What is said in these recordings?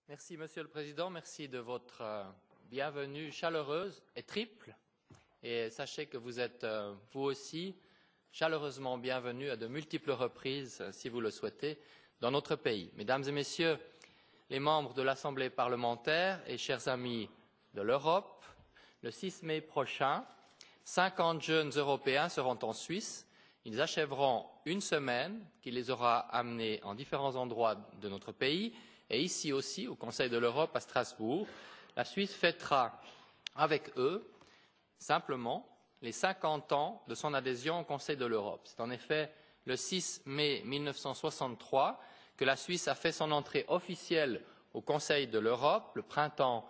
Merci, Monsieur le Président. Merci de votre bienvenue chaleureuse et triple. Et sachez que vous êtes, vous aussi, chaleureusement bienvenus à de multiples reprises, si vous le souhaitez, dans notre pays. Mesdames et Messieurs, les membres de l'Assemblée parlementaire et chers amis de l'Europe, le 6 mai prochain, 50 jeunes Européens seront en Suisse. Ils achèveront une semaine qui les aura amenés en différents endroits de notre pays. Et ici aussi, au Conseil de l'Europe à Strasbourg, la Suisse fêtera avec eux, simplement, les 50 ans de son adhésion au Conseil de l'Europe. C'est en effet le 6 mai 1963 que la Suisse a fait son entrée officielle au Conseil de l'Europe, le printemps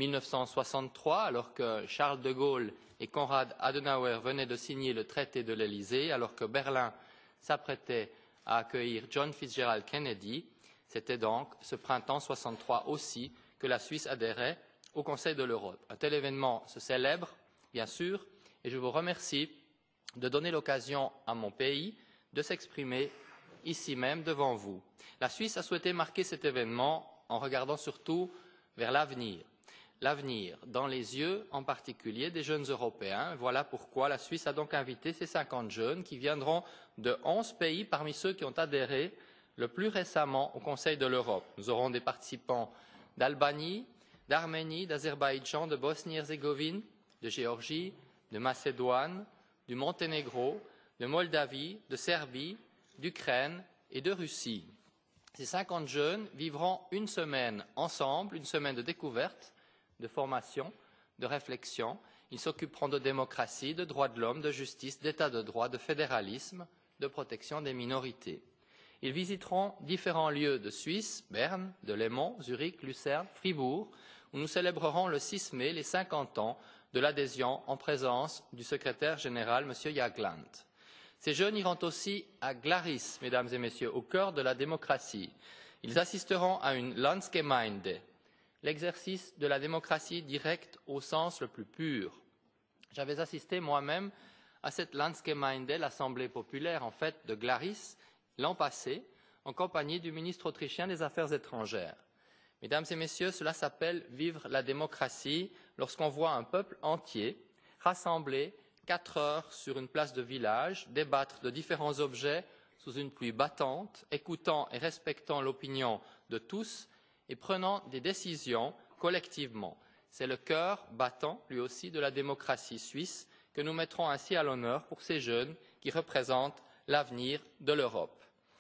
1963, alors que Charles de Gaulle et Konrad Adenauer venaient de signer le traité de l'Élysée, alors que Berlin s'apprêtait à accueillir John Fitzgerald Kennedy. C'était donc ce printemps 63 aussi que la Suisse adhérait au Conseil de l'Europe. Un tel événement se célèbre, bien sûr, et je vous remercie de donner l'occasion à mon pays de s'exprimer ici même devant vous. La Suisse a souhaité marquer cet événement en regardant surtout vers l'avenir. L'avenir dans les yeux, en particulier, des jeunes Européens. Voilà pourquoi la Suisse a donc invité ces 50 jeunes qui viendront de 11 pays parmi ceux qui ont adhéré le plus récemment au Conseil de l'Europe. Nous aurons des participants d'Albanie, d'Arménie, d'Azerbaïdjan, de Bosnie-Herzégovine, de Géorgie, de Macédoine, du Monténégro, de Moldavie, de Serbie, d'Ukraine et de Russie. Ces 50 jeunes vivront une semaine ensemble, une semaine de découverte, de formation, de réflexion. Ils s'occuperont de démocratie, de droits de l'homme, de justice, d'état de droit, de fédéralisme, de protection des minorités. Ils visiteront différents lieux de Suisse, Berne, de Léman, Zurich, Lucerne, Fribourg, où nous célébrerons le 6 mai les 50 ans de l'adhésion en présence du secrétaire général, M. Jagland. Ces jeunes iront aussi à Glaris, mesdames et messieurs, au cœur de la démocratie. Ils assisteront à une Landsgemeinde, l'exercice de la démocratie directe au sens le plus pur. J'avais assisté moi-même à cette Landsgemeinde, l'Assemblée populaire en fait de Glaris, l'an passé, en compagnie du ministre autrichien des Affaires étrangères. Mesdames et messieurs, cela s'appelle vivre la démocratie lorsqu'on voit un peuple entier rassemblé 4 heures sur une place de village, débattre de différents objets sous une pluie battante, écoutant et respectant l'opinion de tous et prenant des décisions collectivement. C'est le cœur battant, lui aussi, de la démocratie suisse que nous mettrons ainsi à l'honneur pour ces jeunes qui représentent l'avenir de l'Europe.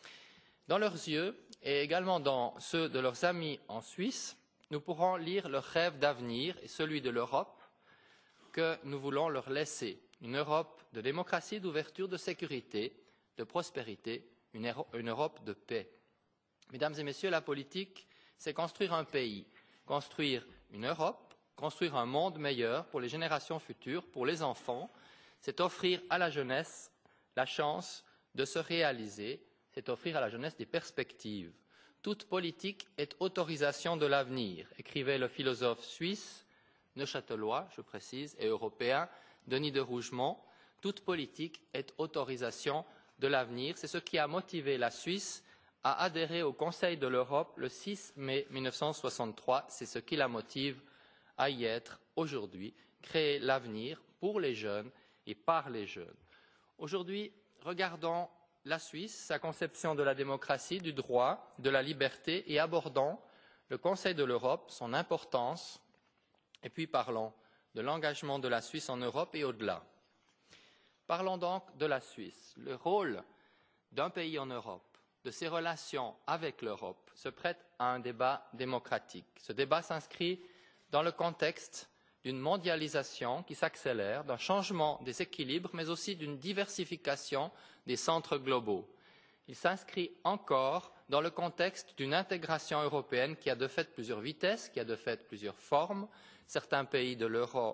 Dans leurs yeux, et également dans ceux de leurs amis en Suisse, nous pourrons lire leur rêve d'avenir et celui de l'Europe que nous voulons leur laisser. Une Europe de démocratie, d'ouverture, de sécurité, de prospérité, une Europe de paix. Mesdames et messieurs, la politique, c'est construire un pays, construire une Europe, construire un monde meilleur pour les générations futures, pour les enfants. C'est offrir à la jeunesse la chance de se réaliser, c'est offrir à la jeunesse des perspectives. Toute politique est autorisation de l'avenir, écrivait le philosophe suisse, neuchâtelois, je précise, et européen, Denis de Rougemont. Toute politique est autorisation de l'avenir. C'est ce qui a motivé la Suisse à adhérer au Conseil de l'Europe le 6 mai 1963. C'est ce qui la motive à y être aujourd'hui, créer l'avenir pour les jeunes et par les jeunes. Aujourd'hui, regardons la Suisse, sa conception de la démocratie, du droit, de la liberté et abordons le Conseil de l'Europe, son importance, et puis parlons de l'engagement de la Suisse en Europe et au-delà. Parlons donc de la Suisse. Le rôle d'un pays en Europe, de ses relations avec l'Europe, se prête à un débat démocratique. Ce débat s'inscrit dans le contexte d'une mondialisation qui s'accélère, d'un changement des équilibres, mais aussi d'une diversification des centres globaux. Il s'inscrit encore dans le contexte d'une intégration européenne qui a de fait plusieurs vitesses, qui a de fait plusieurs formes. Certains pays de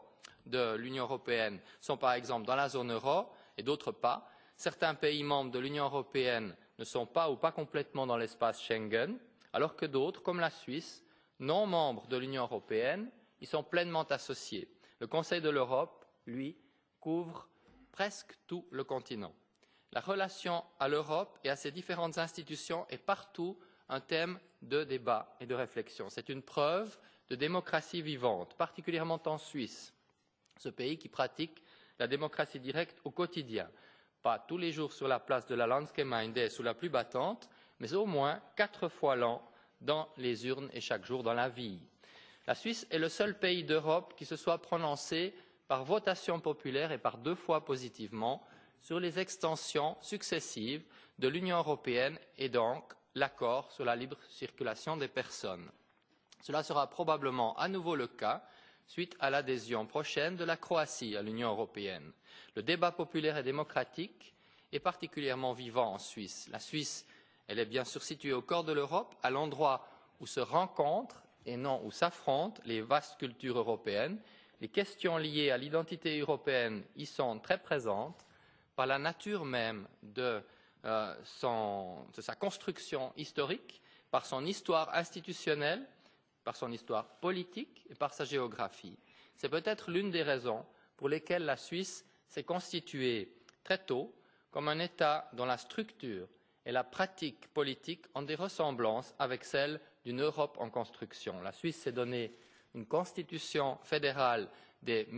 l'Union européenne sont par exemple dans la zone euro et d'autres pas. Certains pays membres de l'Union européenne ne sont pas ou pas complètement dans l'espace Schengen, alors que d'autres, comme la Suisse, non membres de l'Union européenne, y sont pleinement associés. Le Conseil de l'Europe, lui, couvre presque tout le continent. La relation à l'Europe et à ses différentes institutions est partout un thème de débat et de réflexion. C'est une preuve de démocratie vivante, particulièrement en Suisse, ce pays qui pratique la démocratie directe au quotidien. Pas tous les jours sur la place de la Landsgemeinde sous la pluie battante, mais au moins 4 fois l'an dans les urnes et chaque jour dans la vie. La Suisse est le seul pays d'Europe qui se soit prononcé par votation populaire et par 2 fois positivement sur les extensions successives de l'Union européenne et donc l'accord sur la libre circulation des personnes. Cela sera probablement à nouveau le cas suite à l'adhésion prochaine de la Croatie à l'Union européenne. Le débat populaire et démocratique est particulièrement vivant en Suisse. La Suisse, elle est bien sûr située au cœur de l'Europe, à l'endroit où se rencontrent et non où s'affrontent les vastes cultures européennes. Les questions liées à l'identité européenne y sont très présentes par la nature même de sa construction historique, par son histoire institutionnelle, par son histoire politique et par sa géographie. C'est peut-être l'une des raisons pour lesquelles la Suisse s'est constituée très tôt comme un État dont la structure et la pratique politique ont des ressemblances avec celles d'une Europe en construction. La Suisse s'est donnée une constitution fédérale dès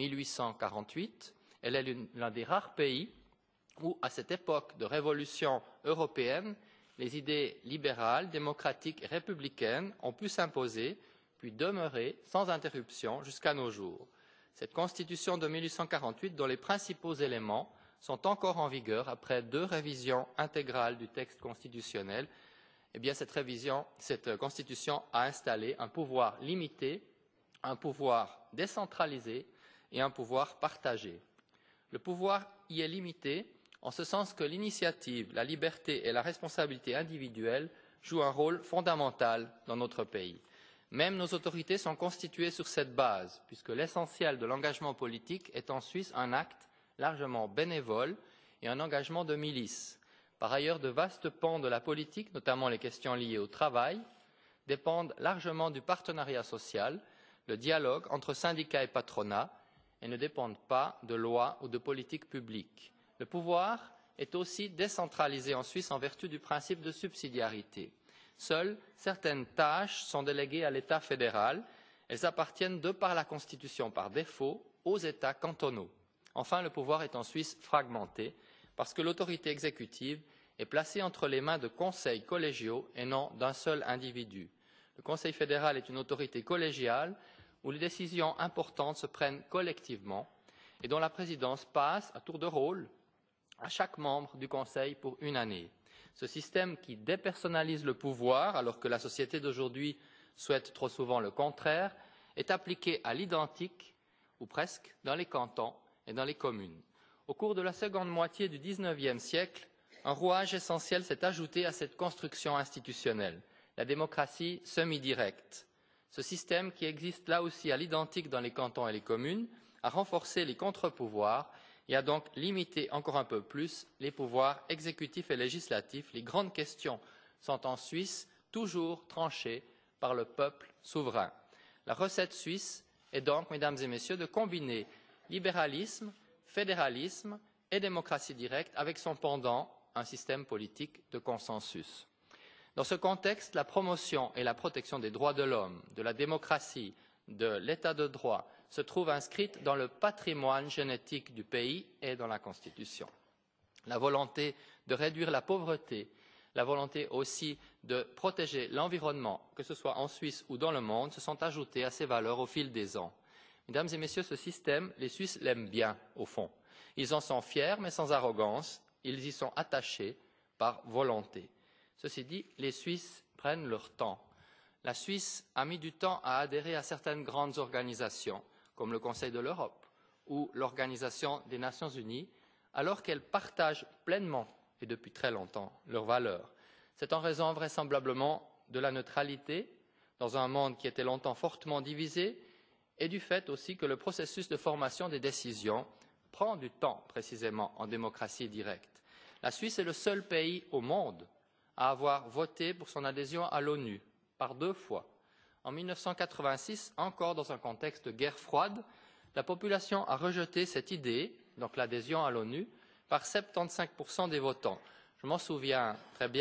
1848. Elle est l'un des rares pays où, à cette époque de révolution européenne, les idées libérales, démocratiques et républicaines ont pu s'imposer puis demeurer sans interruption jusqu'à nos jours. Cette constitution de 1848, dont les principaux éléments sont encore en vigueur après 2 révisions intégrales du texte constitutionnel, eh bien cette constitution a installé un pouvoir limité, un pouvoir décentralisé et un pouvoir partagé. Le pouvoir y est limité en ce sens que l'initiative, la liberté et la responsabilité individuelle jouent un rôle fondamental dans notre pays. Même nos autorités sont constituées sur cette base, puisque l'essentiel de l'engagement politique est en Suisse un acte largement bénévole et un engagement de milice. Par ailleurs, de vastes pans de la politique, notamment les questions liées au travail, dépendent largement du partenariat social, le dialogue entre syndicats et patronat, et ne dépendent pas de lois ou de politiques publiques. Le pouvoir est aussi décentralisé en Suisse en vertu du principe de subsidiarité. Seules certaines tâches sont déléguées à l'État fédéral. Elles appartiennent, de par la Constitution par défaut, aux États cantonaux. Enfin, le pouvoir est en Suisse fragmenté parce que l'autorité exécutive est placée entre les mains de conseils collégiaux et non d'un seul individu. Le Conseil fédéral est une autorité collégiale où les décisions importantes se prennent collectivement et dont la présidence passe à tour de rôle à chaque membre du Conseil pour 1 année. Ce système qui dépersonnalise le pouvoir, alors que la société d'aujourd'hui souhaite trop souvent le contraire, est appliqué à l'identique, ou presque, dans les cantons et dans les communes. Au cours de la seconde moitié du XIXe siècle, un rouage essentiel s'est ajouté à cette construction institutionnelle, la démocratie semi-directe. Ce système, qui existe là aussi à l'identique dans les cantons et les communes, a renforcé les contre-pouvoirs et a donc limité encore un peu plus les pouvoirs exécutifs et législatifs. Les grandes questions sont en Suisse toujours tranchées par le peuple souverain. La recette suisse est donc, mesdames et messieurs, de combiner libéralisme, fédéralisme et démocratie directe avec son pendant, un système politique de consensus. Dans ce contexte, la promotion et la protection des droits de l'homme, de la démocratie, de l'état de droit se trouvent inscrites dans le patrimoine génétique du pays et dans la Constitution. La volonté de réduire la pauvreté, la volonté aussi de protéger l'environnement, que ce soit en Suisse ou dans le monde, se sont ajoutées à ces valeurs au fil des ans. Mesdames et messieurs, ce système, les Suisses l'aiment bien, au fond. Ils en sont fiers, mais sans arrogance. Ils y sont attachés par volonté. Ceci dit, les Suisses prennent leur temps. La Suisse a mis du temps à adhérer à certaines grandes organisations, comme le Conseil de l'Europe ou l'Organisation des Nations Unies, alors qu'elles partagent pleinement et depuis très longtemps leurs valeurs. C'est en raison vraisemblablement de la neutralité dans un monde qui était longtemps fortement divisé et du fait aussi que le processus de formation des décisions prend du temps précisément en démocratie directe. La Suisse est le seul pays au monde à avoir voté pour son adhésion à l'ONU par 2 fois. En 1986, encore dans un contexte de guerre froide, la population a rejeté cette idée, donc l'adhésion à l'ONU, par 75% des votants. Je m'en souviens très bien,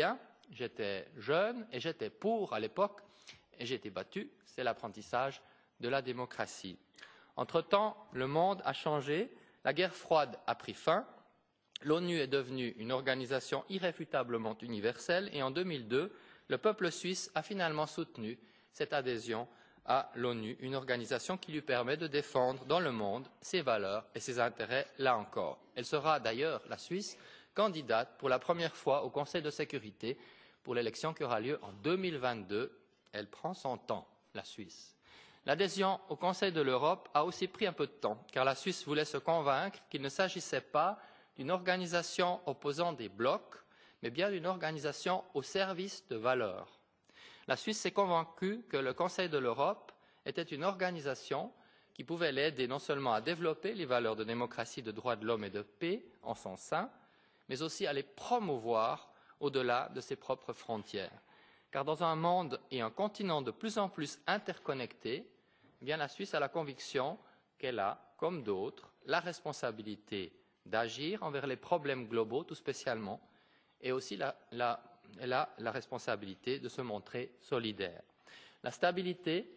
j'étais jeune et j'étais pour à l'époque, et j'ai été battu, c'est l'apprentissage de la démocratie. Entre-temps, le monde a changé, la guerre froide a pris fin, l'ONU est devenue une organisation irréfutablement universelle et en 2002, le peuple suisse a finalement soutenu cette adhésion à l'ONU, une organisation qui lui permet de défendre dans le monde ses valeurs et ses intérêts, là encore. Elle sera d'ailleurs, la Suisse, candidate pour la première fois au Conseil de sécurité pour l'élection qui aura lieu en 2022. Elle prend son temps, la Suisse. L'adhésion au Conseil de l'Europe a aussi pris un peu de temps, car la Suisse voulait se convaincre qu'il ne s'agissait pas d'une organisation opposant des blocs, mais bien d'une organisation au service de valeurs. La Suisse s'est convaincue que le Conseil de l'Europe était une organisation qui pouvait l'aider non seulement à développer les valeurs de démocratie, de droits de l'homme et de paix en son sein, mais aussi à les promouvoir au-delà de ses propres frontières. Car dans un monde et un continent de plus en plus interconnectés, eh bien la Suisse a la conviction qu'elle a, comme d'autres, la responsabilité d'agir envers les problèmes globaux tout spécialement, et aussi elle a la responsabilité de se montrer solidaire. La stabilité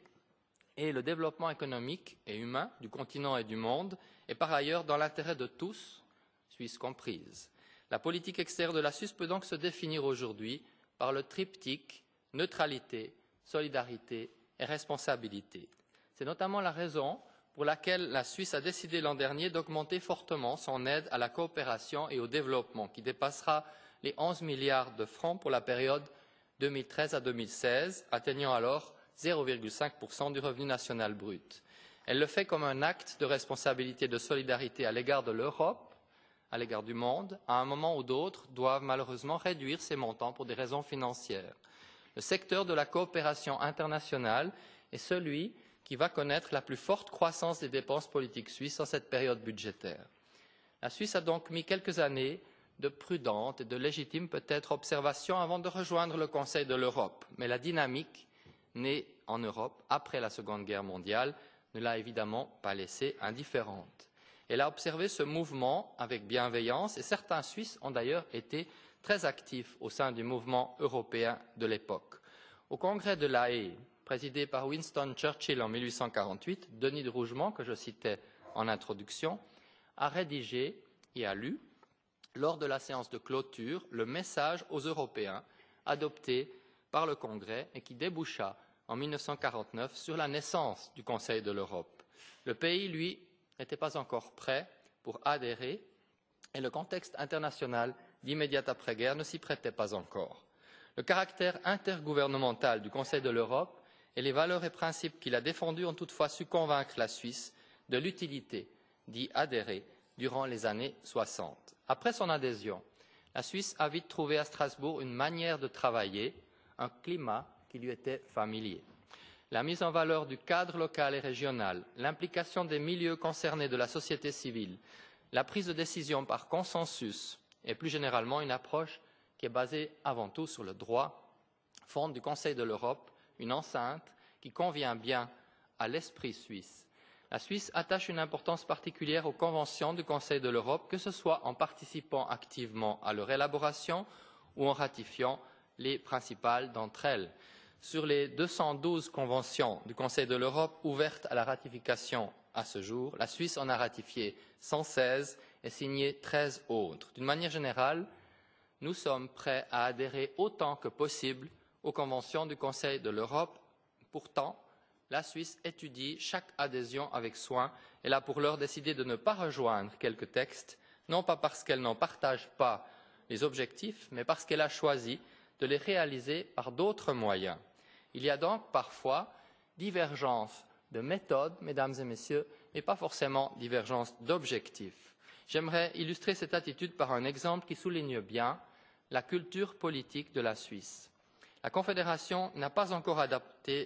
et le développement économique et humain du continent et du monde est par ailleurs dans l'intérêt de tous, Suisse comprise. La politique extérieure de la Suisse peut donc se définir aujourd'hui par le triptyque neutralité, solidarité et responsabilité. C'est notamment la raison pour laquelle la Suisse a décidé l'an dernier d'augmenter fortement son aide à la coopération et au développement, qui dépassera les 11 milliards de francs pour la période 2013 à 2016, atteignant alors 0,5% du revenu national brut. Elle le fait comme un acte de responsabilité et de solidarité à l'égard de l'Europe, à l'égard du monde, à un moment où d'autres doivent malheureusement réduire ces montants pour des raisons financières. Le secteur de la coopération internationale est celui qui va connaître la plus forte croissance des dépenses politiques suisses en cette période budgétaire. La Suisse a donc mis quelques années de prudente et de légitime peut-être observation avant de rejoindre le Conseil de l'Europe. Mais la dynamique née en Europe après la Seconde Guerre mondiale ne l'a évidemment pas laissée indifférente. Elle a observé ce mouvement avec bienveillance et certains Suisses ont d'ailleurs été très actifs au sein du mouvement européen de l'époque. Au congrès de La Haye, présidé par Winston Churchill en 1848, Denis de Rougemont, que je citais en introduction, a rédigé et a lu, lors de la séance de clôture, le message aux Européens adopté par le Congrès et qui déboucha en 1949 sur la naissance du Conseil de l'Europe. Le pays, lui, n'était pas encore prêt pour adhérer et le contexte international d'immédiat après-guerre ne s'y prêtait pas encore. Le caractère intergouvernemental du Conseil de l'Europe et les valeurs et principes qu'il a défendus ont toutefois su convaincre la Suisse de l'utilité d'y adhérer durant les années 60. Après son adhésion, la Suisse a vite trouvé à Strasbourg une manière de travailler, un climat qui lui était familier. La mise en valeur du cadre local et régional, l'implication des milieux concernés de la société civile, la prise de décision par consensus et plus généralement une approche qui est basée avant tout sur le droit, font du Conseil de l'Europe une enceinte qui convient bien à l'esprit suisse. La Suisse attache une importance particulière aux conventions du Conseil de l'Europe, que ce soit en participant activement à leur élaboration ou en ratifiant les principales d'entre elles. Sur les 212 conventions du Conseil de l'Europe ouvertes à la ratification à ce jour, la Suisse en a ratifié 116 et signé 13 autres. D'une manière générale, nous sommes prêts à adhérer autant que possible aux conventions du Conseil de l'Europe. Pourtant, la Suisse étudie chaque adhésion avec soin. Elle a pour l'heure décidé de ne pas rejoindre quelques textes, non pas parce qu'elle n'en partage pas les objectifs, mais parce qu'elle a choisi de les réaliser par d'autres moyens. Il y a donc parfois divergence de méthode, mesdames et messieurs, mais pas forcément divergence d'objectifs. J'aimerais illustrer cette attitude par un exemple qui souligne bien la culture politique de la Suisse. La Confédération n'a pas encore adopté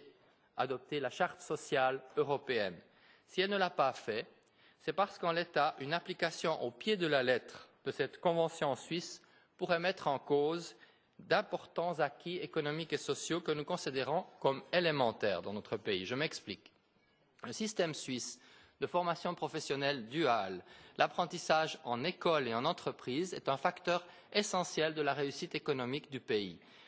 la Charte sociale européenne. Si elle ne l'a pas fait, c'est parce qu'en l'état, une application au pied de la lettre de cette convention suisse pourrait mettre en cause d'importants acquis économiques et sociaux que nous considérons comme élémentaires dans notre pays. Je m'explique. Le système suisse de formation professionnelle duale, l'apprentissage en école et en entreprise est un facteur essentiel de la réussite économique du pays.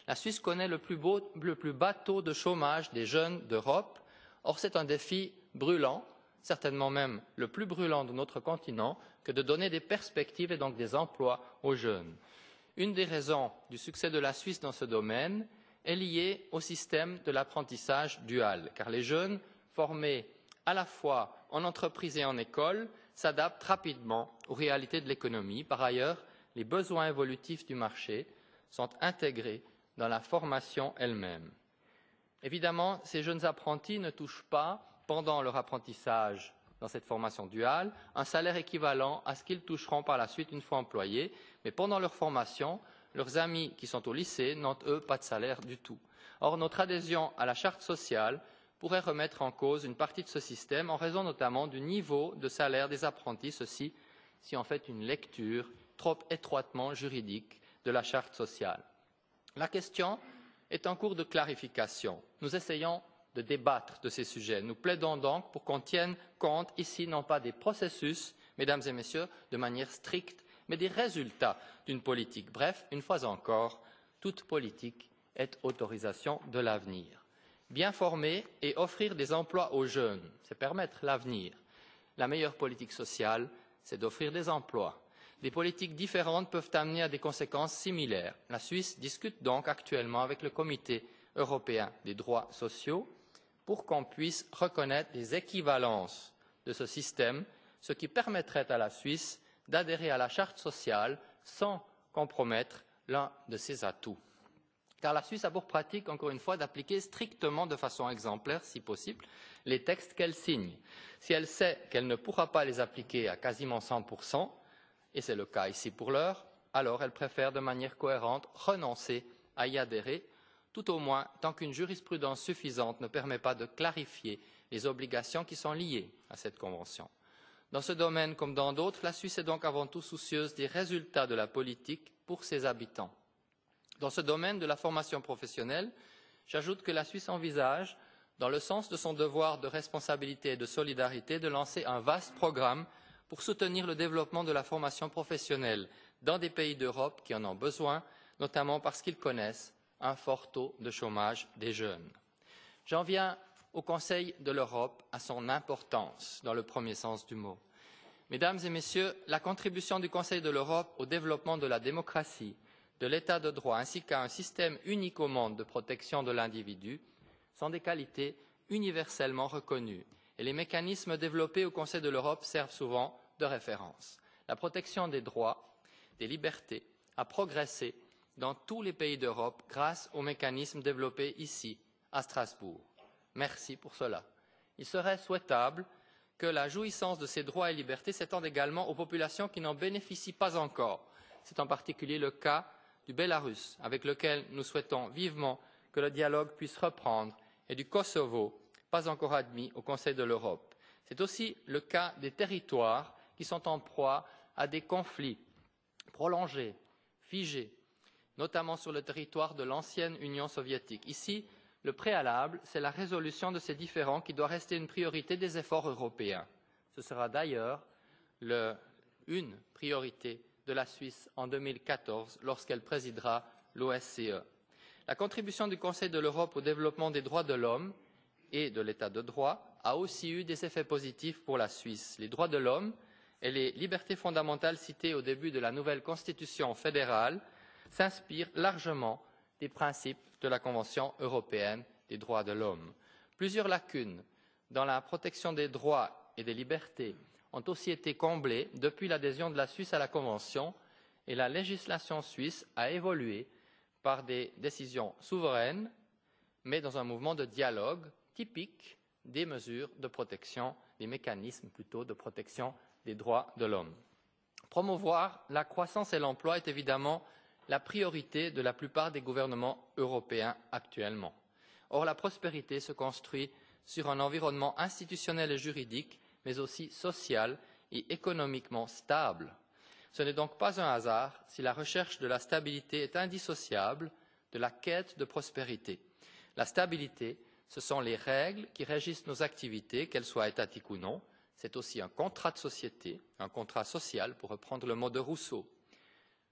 La Suisse connaît le plus bas taux de chômage des jeunes d'Europe. Or, c'est un défi brûlant, certainement même le plus brûlant de notre continent, que de donner des perspectives et donc des emplois aux jeunes. Une des raisons du succès de la Suisse dans ce domaine est liée au système de l'apprentissage dual, car les jeunes formés à la fois en entreprise et en école s'adaptent rapidement aux réalités de l'économie. Par ailleurs, les besoins évolutifs du marché sont intégrés dans la formation elle-même. Évidemment, ces jeunes apprentis ne touchent pas, pendant leur apprentissage dans cette formation duale, un salaire équivalent à ce qu'ils toucheront par la suite une fois employés, mais pendant leur formation, leurs amis qui sont au lycée n'ont, eux, pas de salaire du tout. Or, notre adhésion à la charte sociale pourrait remettre en cause une partie de ce système en raison notamment du niveau de salaire des apprentis, ceci si on fait une lecture trop étroitement juridique de la charte sociale. La question est en cours de clarification. Nous essayons de débattre de ces sujets. Nous plaidons donc pour qu'on tienne compte ici non pas des processus, mesdames et messieurs, de manière stricte, mais des résultats d'une politique. Bref, une fois encore, toute politique est autorisation de l'avenir. Bien former et offrir des emplois aux jeunes, c'est permettre l'avenir. La meilleure politique sociale, c'est d'offrir des emplois. Des politiques différentes peuvent amener à des conséquences similaires. La Suisse discute donc actuellement avec le Comité européen des droits sociaux pour qu'on puisse reconnaître les équivalences de ce système, ce qui permettrait à la Suisse d'adhérer à la charte sociale sans compromettre l'un de ses atouts. Car la Suisse a pour pratique, encore une fois, d'appliquer strictement de façon exemplaire, si possible, les textes qu'elle signe. Si elle sait qu'elle ne pourra pas les appliquer à quasiment 100%, et c'est le cas ici pour l'heure, alors elle préfère de manière cohérente renoncer à y adhérer, tout au moins tant qu'une jurisprudence suffisante ne permet pas de clarifier les obligations qui sont liées à cette convention. Dans ce domaine comme dans d'autres, la Suisse est donc avant tout soucieuse des résultats de la politique pour ses habitants. Dans ce domaine de la formation professionnelle, j'ajoute que la Suisse envisage, dans le sens de son devoir de responsabilité et de solidarité, de lancer un vaste programme pour soutenir le développement de la formation professionnelle dans des pays d'Europe qui en ont besoin, notamment parce qu'ils connaissent un fort taux de chômage des jeunes. J'en viens au Conseil de l'Europe, à son importance dans le premier sens du mot. Mesdames et messieurs, la contribution du Conseil de l'Europe au développement de la démocratie, de l'état de droit ainsi qu'à un système unique au monde de protection de l'individu sont des qualités universellement reconnues et les mécanismes développés au Conseil de l'Europe servent souvent de référence. La protection des droits, des libertés a progressé dans tous les pays d'Europe grâce aux mécanismes développés ici, à Strasbourg. Merci pour cela. Il serait souhaitable que la jouissance de ces droits et libertés s'étende également aux populations qui n'en bénéficient pas encore. C'est en particulier le cas du Bélarus, avec lequel nous souhaitons vivement que le dialogue puisse reprendre, et du Kosovo, pas encore admis au Conseil de l'Europe. C'est aussi le cas des territoires qui sont en proie à des conflits prolongés, figés, notamment sur le territoire de l'ancienne Union soviétique. Ici, le préalable, c'est la résolution de ces différends qui doit rester une priorité des efforts européens. Ce sera d'ailleurs une priorité de la Suisse en 2014 lorsqu'elle présidera l'OSCE. La contribution du Conseil de l'Europe au développement des droits de l'homme et de l'état de droit a aussi eu des effets positifs pour la Suisse. Les droits de l'homme et les libertés fondamentales citées au début de la nouvelle Constitution fédérale s'inspirent largement des principes de la Convention européenne des droits de l'homme. Plusieurs lacunes dans la protection des droits et des libertés ont aussi été comblées depuis l'adhésion de la Suisse à la Convention et la législation suisse a évolué par des décisions souveraines, mais dans un mouvement de dialogue typique des mesures de protection, des mécanismes plutôt de protection des droits de l'homme. Promouvoir la croissance et l'emploi est évidemment la priorité de la plupart des gouvernements européens actuellement. Or, la prospérité se construit sur un environnement institutionnel et juridique, mais aussi social et économiquement stable. Ce n'est donc pas un hasard si la recherche de la stabilité est indissociable de la quête de prospérité. La stabilité, ce sont les règles qui régissent nos activités, qu'elles soient étatiques ou non. C'est aussi un contrat de société, un contrat social, pour reprendre le mot de Rousseau.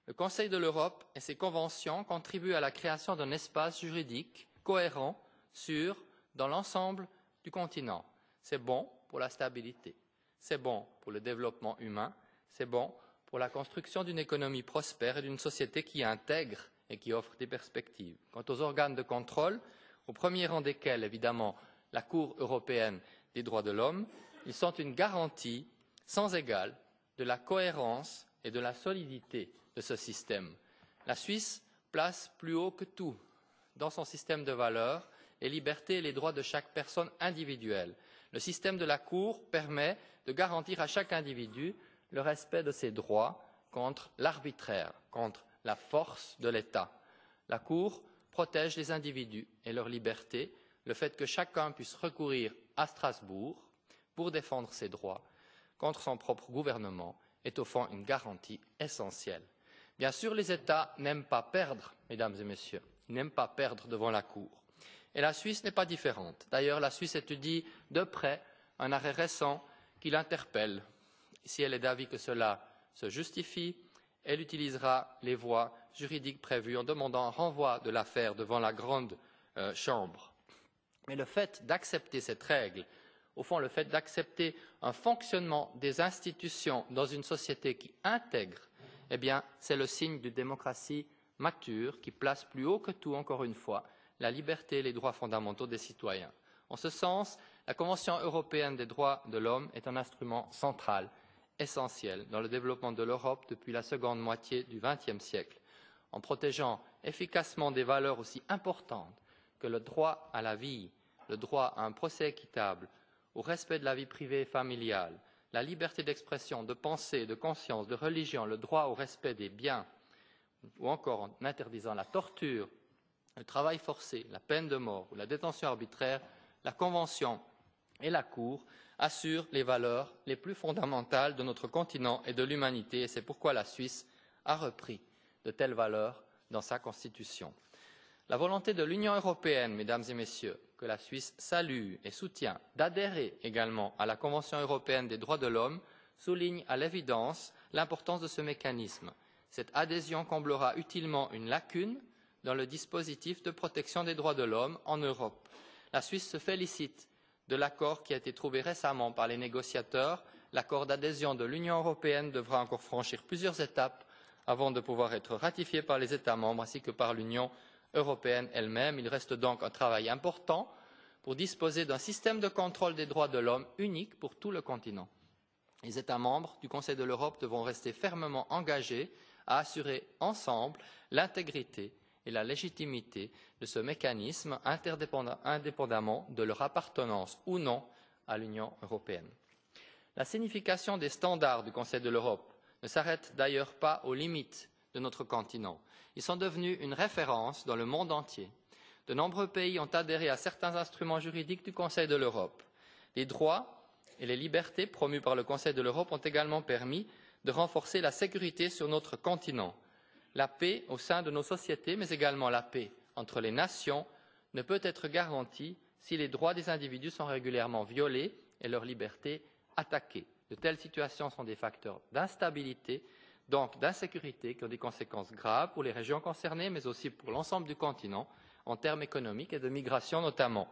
Le Conseil de l'Europe et ses conventions contribuent à la création d'un espace juridique cohérent, sûr, dans l'ensemble du continent. C'est bon pour la stabilité, c'est bon pour le développement humain, c'est bon pour la construction d'une économie prospère et d'une société qui intègre et qui offre des perspectives. Quant aux organes de contrôle, au premier rang desquels, évidemment, la Cour européenne des droits de l'homme, ils sont une garantie sans égale de la cohérence et de la solidité de ce système. La Suisse place plus haut que tout dans son système de valeurs les libertés et les droits de chaque personne individuelle. Le système de la Cour permet de garantir à chaque individu le respect de ses droits contre l'arbitraire, contre la force de l'État. La Cour protège les individus et leurs libertés, le fait que chacun puisse recourir à Strasbourg pour défendre ses droits contre son propre gouvernement est au fond une garantie essentielle. Bien sûr, les États n'aiment pas perdre, mesdames et messieurs, ils n'aiment pas perdre devant la Cour. Et la Suisse n'est pas différente. D'ailleurs, la Suisse étudie de près un arrêt récent qui l'interpelle. Si elle est d'avis que cela se justifie, elle utilisera les voies juridiques prévues en demandant un renvoi de l'affaire devant la grande chambre. Mais le fait d'accepter cette règle, au fond le fait d'accepter un fonctionnement des institutions dans une société qui intègre, eh bien c'est le signe d'une démocratie mature qui place plus haut que tout, encore une fois, la liberté et les droits fondamentaux des citoyens. En ce sens, la Convention européenne des droits de l'homme est un instrument central, essentiel dans le développement de l'Europe depuis la seconde moitié du XXe siècle. En protégeant efficacement des valeurs aussi importantes que le droit à la vie, le droit à un procès équitable, au respect de la vie privée et familiale, la liberté d'expression, de pensée, de conscience, de religion, le droit au respect des biens, ou encore en interdisant la torture, le travail forcé, la peine de mort ou la détention arbitraire, la Convention et la Cour assurent les valeurs les plus fondamentales de notre continent et de l'humanité, et c'est pourquoi la Suisse a repris de telles valeurs dans sa Constitution. La volonté de l'Union européenne, mesdames et messieurs, que la Suisse salue et soutient, d'adhérer également à la Convention européenne des droits de l'homme, souligne à l'évidence l'importance de ce mécanisme. Cette adhésion comblera utilement une lacune dans le dispositif de protection des droits de l'homme en Europe. La Suisse se félicite de l'accord qui a été trouvé récemment par les négociateurs. L'accord d'adhésion de l'Union européenne devra encore franchir plusieurs étapes avant de pouvoir être ratifié par les États membres ainsi que par l'Union européenne elle-même. Il reste donc un travail important pour disposer d'un système de contrôle des droits de l'homme unique pour tout le continent. Les États membres du Conseil de l'Europe devront rester fermement engagés à assurer ensemble l'intégrité et la légitimité de ce mécanisme indépendamment de leur appartenance ou non à l'Union européenne. La signification des standards du Conseil de l'Europe ne s'arrête d'ailleurs pas aux limites de notre continent. Ils sont devenus une référence dans le monde entier. De nombreux pays ont adhéré à certains instruments juridiques du Conseil de l'Europe. Les droits et les libertés promus par le Conseil de l'Europe ont également permis de renforcer la sécurité sur notre continent. La paix au sein de nos sociétés, mais également la paix entre les nations, ne peut être garantie si les droits des individus sont régulièrement violés et leurs libertés attaquées. De telles situations sont des facteurs d'instabilité, donc d'insécurité, qui ont des conséquences graves pour les régions concernées, mais aussi pour l'ensemble du continent, en termes économiques et de migration notamment.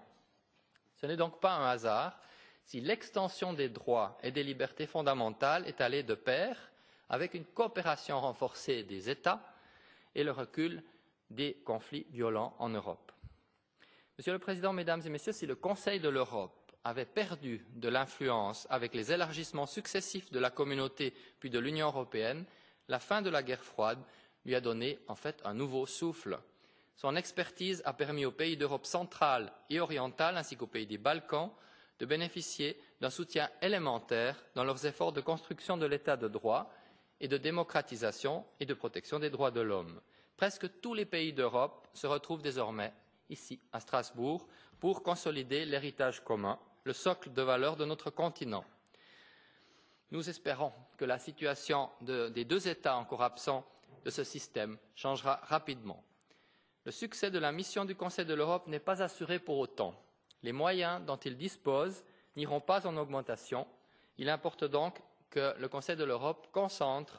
Ce n'est donc pas un hasard si l'extension des droits et des libertés fondamentales est allée de pair avec une coopération renforcée des États et le recul des conflits violents en Europe. Monsieur le Président, Mesdames et Messieurs, si le Conseil de l'Europe avait perdu de l'influence avec les élargissements successifs de la communauté puis de l'Union européenne, la fin de la guerre froide lui a donné en fait un nouveau souffle. Son expertise a permis aux pays d'Europe centrale et orientale ainsi qu'aux pays des Balkans de bénéficier d'un soutien élémentaire dans leurs efforts de construction de l'état de droit et de démocratisation et de protection des droits de l'homme. Presque tous les pays d'Europe se retrouvent désormais ici, à Strasbourg, pour consolider l'héritage commun, le socle de valeurs de notre continent. Nous espérons que la situation des deux États encore absents de ce système changera rapidement. Le succès de la mission du Conseil de l'Europe n'est pas assuré pour autant. Les moyens dont il dispose n'iront pas en augmentation. Il importe donc que le Conseil de l'Europe concentre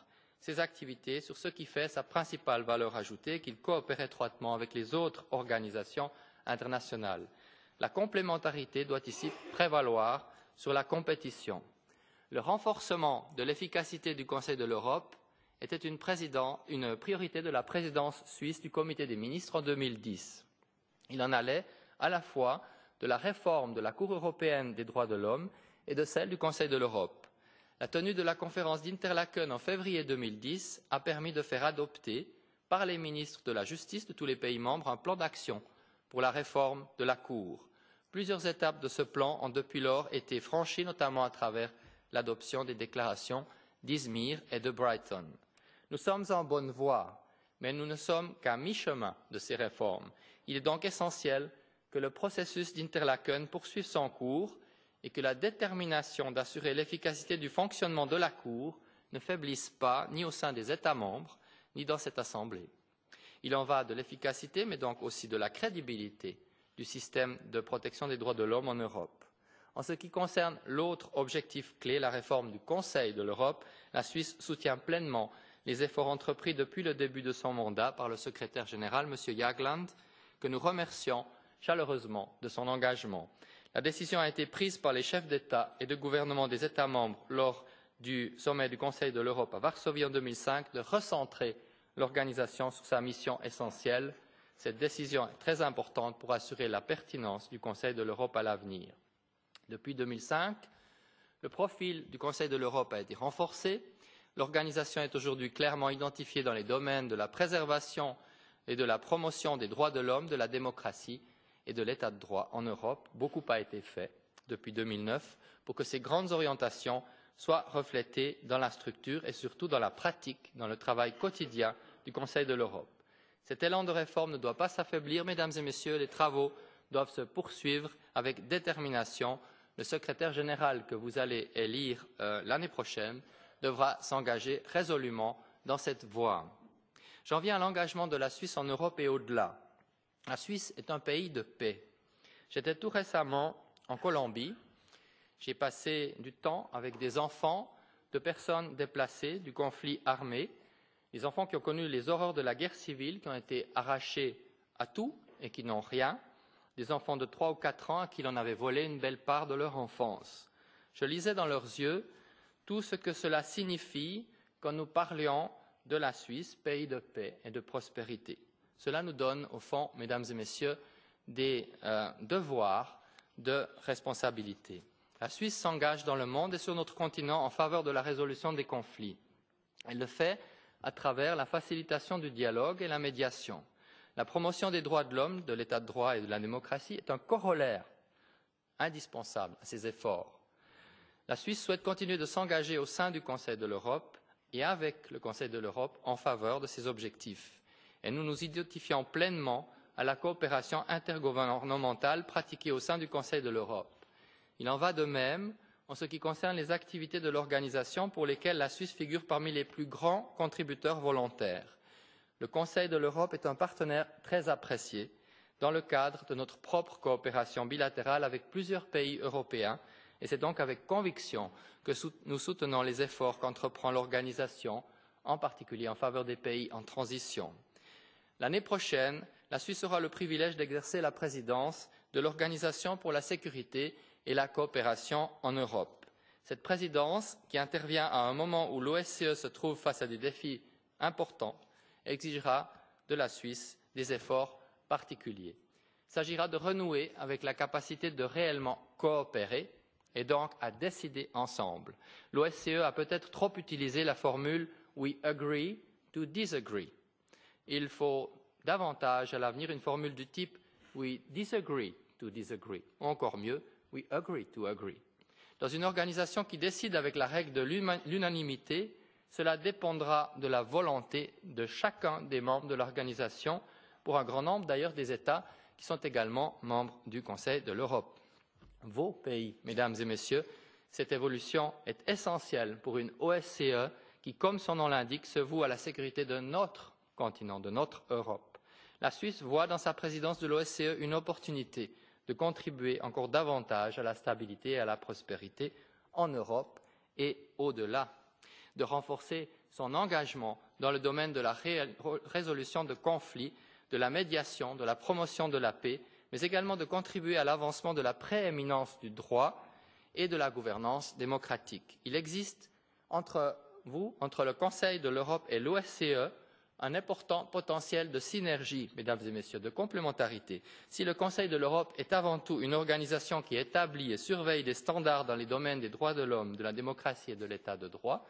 ses activités sur ce qui fait sa principale valeur ajoutée, qu'il coopère étroitement avec les autres organisations internationales. La complémentarité doit ici prévaloir sur la compétition. Le renforcement de l'efficacité du Conseil de l'Europe était une priorité de la présidence suisse du Comité des ministres en 2010. Il en allait à la fois de la réforme de la Cour européenne des droits de l'homme et de celle du Conseil de l'Europe. La tenue de la conférence d'Interlaken en février 2010 a permis de faire adopter par les ministres de la Justice de tous les pays membres un plan d'action pour la réforme de la Cour. Plusieurs étapes de ce plan ont depuis lors été franchies, notamment à travers l'adoption des déclarations d'Izmir et de Brighton. Nous sommes en bonne voie, mais nous ne sommes qu'à mi-chemin de ces réformes. Il est donc essentiel que le processus d'Interlaken poursuive son cours et que la détermination d'assurer l'efficacité du fonctionnement de la Cour ne faiblisse pas ni au sein des États membres, ni dans cette Assemblée. Il en va de l'efficacité, mais donc aussi de la crédibilité du système de protection des droits de l'homme en Europe. En ce qui concerne l'autre objectif clé, la réforme du Conseil de l'Europe, la Suisse soutient pleinement les efforts entrepris depuis le début de son mandat par le secrétaire général, M. Jagland, que nous remercions chaleureusement de son engagement. La décision a été prise par les chefs d'État et de gouvernement des États membres lors du sommet du Conseil de l'Europe à Varsovie en 2005 de recentrer l'organisation sur sa mission essentielle. Cette décision est très importante pour assurer la pertinence du Conseil de l'Europe à l'avenir. Depuis 2005, le profil du Conseil de l'Europe a été renforcé. L'organisation est aujourd'hui clairement identifiée dans les domaines de la préservation et de la promotion des droits de l'homme, de la démocratie et de l'état de droit en Europe. Beaucoup a été fait depuis 2009 pour que ces grandes orientations soient reflétées dans la structure et surtout dans la pratique, dans le travail quotidien du Conseil de l'Europe. Cet élan de réforme ne doit pas s'affaiblir, mesdames et messieurs, les travaux doivent se poursuivre avec détermination. Le secrétaire général que vous allez élire l'année prochaine devra s'engager résolument dans cette voie. J'en viens à l'engagement de la Suisse en Europe et au-delà. La Suisse est un pays de paix. J'étais tout récemment en Colombie. J'ai passé du temps avec des enfants de personnes déplacées du conflit armé, des enfants qui ont connu les horreurs de la guerre civile, qui ont été arrachés à tout et qui n'ont rien, des enfants de 3 ou 4 ans à qui l'on avait volé une belle part de leur enfance. Je lisais dans leurs yeux tout ce que cela signifie quand nous parlions de la Suisse, pays de paix et de prospérité. Cela nous donne, au fond, mesdames et messieurs, des devoirs de responsabilité. La Suisse s'engage dans le monde et sur notre continent en faveur de la résolution des conflits. Elle le fait à travers la facilitation du dialogue et la médiation. La promotion des droits de l'homme, de l'état de droit et de la démocratie est un corollaire indispensable à ces efforts. La Suisse souhaite continuer de s'engager au sein du Conseil de l'Europe et avec le Conseil de l'Europe en faveur de ces objectifs. Et nous nous identifions pleinement à la coopération intergouvernementale pratiquée au sein du Conseil de l'Europe. Il en va de même en ce qui concerne les activités de l'organisation pour lesquelles la Suisse figure parmi les plus grands contributeurs volontaires. Le Conseil de l'Europe est un partenaire très apprécié dans le cadre de notre propre coopération bilatérale avec plusieurs pays européens et c'est donc avec conviction que nous soutenons les efforts qu'entreprend l'organisation, en particulier en faveur des pays en transition. L'année prochaine, la Suisse aura le privilège d'exercer la présidence de l'Organisation pour la sécurité et la coopération en Europe. Cette présidence, qui intervient à un moment où l'OSCE se trouve face à des défis importants, exigera de la Suisse des efforts particuliers. Il s'agira de renouer avec la capacité de réellement coopérer et donc à décider ensemble. L'OSCE a peut-être trop utilisé la formule « we agree to disagree ». Il faut davantage à l'avenir une formule du type « we disagree to disagree » ou encore mieux « we agree to agree ». Dans une organisation qui décide avec la règle de l'unanimité, cela dépendra de la volonté de chacun des membres de l'organisation, pour un grand nombre d'ailleurs des États qui sont également membres du Conseil de l'Europe. Vos pays, mesdames et messieurs, cette évolution est essentielle pour une OSCE qui, comme son nom l'indique, se voue à la sécurité de notre continent, de notre Europe. La Suisse voit dans sa présidence de l'OSCE une opportunité de contribuer encore davantage à la stabilité et à la prospérité en Europe et au-delà. de renforcer son engagement dans le domaine de la résolution de conflits, de la médiation, de la promotion de la paix, mais également de contribuer à l'avancement de la prééminence du droit et de la gouvernance démocratique. Il existe entre vous, entre le Conseil de l'Europe et l'OSCE, un important potentiel de synergie, mesdames et messieurs, de complémentarité. Si le Conseil de l'Europe est avant tout une organisation qui établit et surveille des standards dans les domaines des droits de l'homme, de la démocratie et de l'état de droit,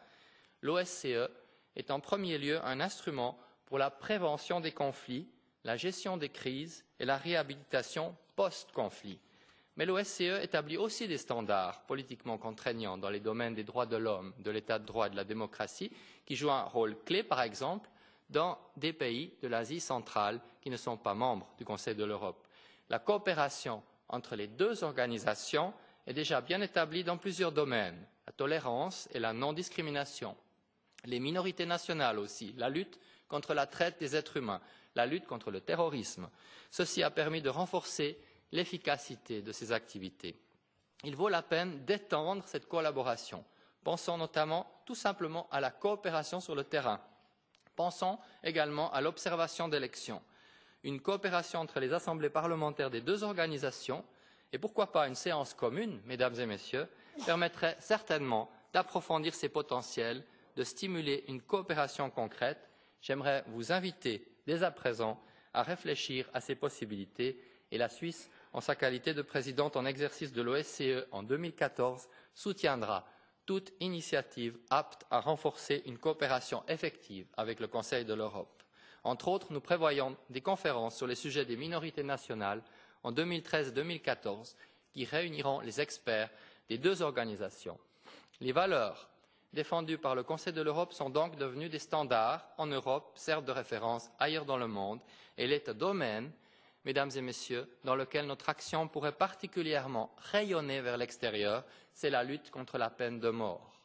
l'OSCE est en premier lieu un instrument pour la prévention des conflits, la gestion des crises et la réhabilitation post-conflit. Mais l'OSCE établit aussi des standards politiquement contraignants dans les domaines des droits de l'homme, de l'état de droit et de la démocratie, qui jouent un rôle clé, par exemple, dans des pays de l'Asie centrale qui ne sont pas membres du Conseil de l'Europe. La coopération entre les deux organisations est déjà bien établie dans plusieurs domaines, la tolérance et la non-discrimination, les minorités nationales aussi, la lutte contre la traite des êtres humains, la lutte contre le terrorisme. Ceci a permis de renforcer l'efficacité de ces activités. Il vaut la peine d'étendre cette collaboration. Pensons notamment tout simplement à la coopération sur le terrain. Pensons également à l'observation d'élections. Une coopération entre les assemblées parlementaires des deux organisations, et pourquoi pas une séance commune, mesdames et messieurs, permettrait certainement d'approfondir ces potentiels, de stimuler une coopération concrète. J'aimerais vous inviter dès à présent à réfléchir à ces possibilités et la Suisse, en sa qualité de présidente en exercice de l'OSCE en 2014, soutiendra toute initiative apte à renforcer une coopération effective avec le Conseil de l'Europe. Entre autres, nous prévoyons des conférences sur les sujets des minorités nationales en 2013 et 2014 qui réuniront les experts des deux organisations. Les valeurs défendues par le Conseil de l'Europe sont donc devenues des standards en Europe, servent de référence ailleurs dans le monde, et il est un domaine, mesdames et messieurs, dans lequel notre action pourrait particulièrement rayonner vers l'extérieur, c'est la lutte contre la peine de mort.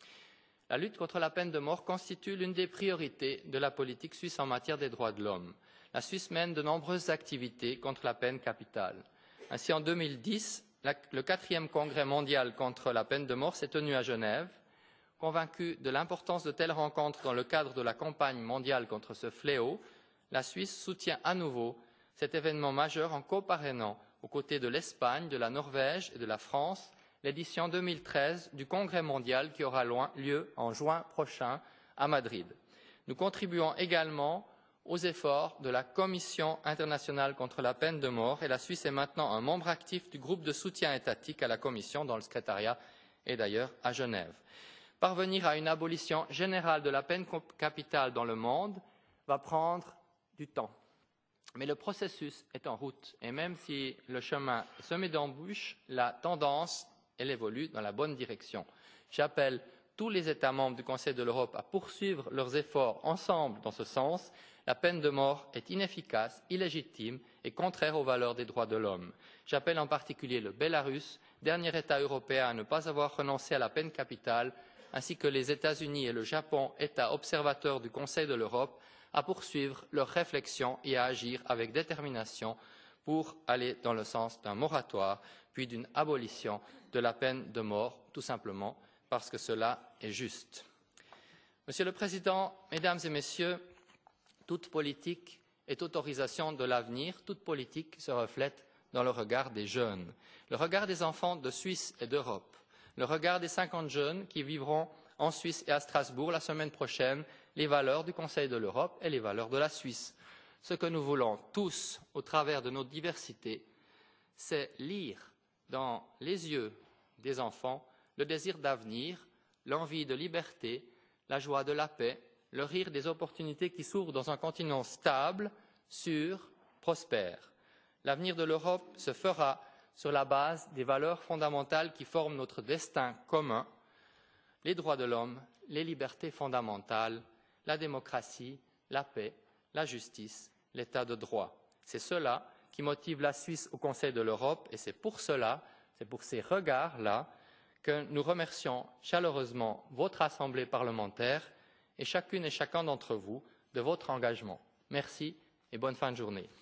La lutte contre la peine de mort constitue l'une des priorités de la politique suisse en matière des droits de l'homme. La Suisse mène de nombreuses activités contre la peine capitale. Ainsi, en 2010, le 4e congrès mondial contre la peine de mort s'est tenu à Genève. Convaincu de l'importance de telles rencontres dans le cadre de la campagne mondiale contre ce fléau, la Suisse soutient à nouveau cet événement majeur en coparrainant, aux côtés de l'Espagne, de la Norvège et de la France, l'édition 2013 du Congrès mondial qui aura lieu en juin prochain à Madrid. Nous contribuons également aux efforts de la Commission internationale contre la peine de mort et la Suisse est maintenant un membre actif du groupe de soutien étatique à la Commission dont le secrétariat est d'ailleurs à Genève. Parvenir à une abolition générale de la peine capitale dans le monde va prendre du temps. Mais le processus est en route et même si le chemin est semé d'embûches, la tendance, elle évolue dans la bonne direction. J'appelle tous les États membres du Conseil de l'Europe à poursuivre leurs efforts ensemble dans ce sens. La peine de mort est inefficace, illégitime et contraire aux valeurs des droits de l'homme. J'appelle en particulier le Bélarus, dernier État européen à ne pas avoir renoncé à la peine capitale, ainsi que les États-Unis et le Japon, États observateurs du Conseil de l'Europe, à poursuivre leurs réflexions et à agir avec détermination pour aller dans le sens d'un moratoire, puis d'une abolition de la peine de mort, tout simplement parce que cela est juste. Monsieur le Président, Mesdames et Messieurs, toute politique est autorisation de l'avenir, toute politique se reflète dans le regard des jeunes, le regard des enfants de Suisse et d'Europe, le regard des 50 jeunes qui vivront en Suisse et à Strasbourg la semaine prochaine les valeurs du Conseil de l'Europe et les valeurs de la Suisse. Ce que nous voulons tous, au travers de nos diversités, c'est lire dans les yeux des enfants le désir d'avenir, l'envie de liberté, la joie de la paix, le rire des opportunités qui s'ouvrent dans un continent stable, sûr, prospère. L'avenir de l'Europe se fera sur la base des valeurs fondamentales qui forment notre destin commun, les droits de l'homme, les libertés fondamentales, la démocratie, la paix, la justice, l'état de droit. C'est cela qui motive la Suisse au Conseil de l'Europe et c'est pour cela, c'est pour ces regards-là que nous remercions chaleureusement votre Assemblée parlementaire et chacune et chacun d'entre vous de votre engagement. Merci et bonne fin de journée.